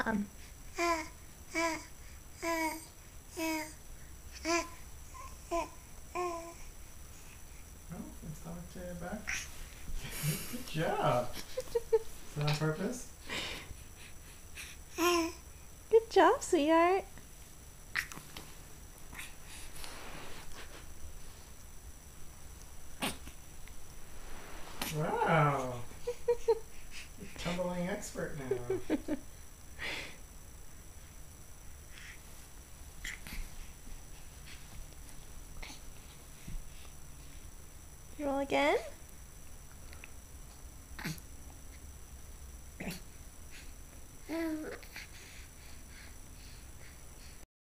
job. Oh, it's stomach to your back. Good job. Is that on purpose? Good job, sweetheart. Wow. You're a tumbling expert now. Roll again.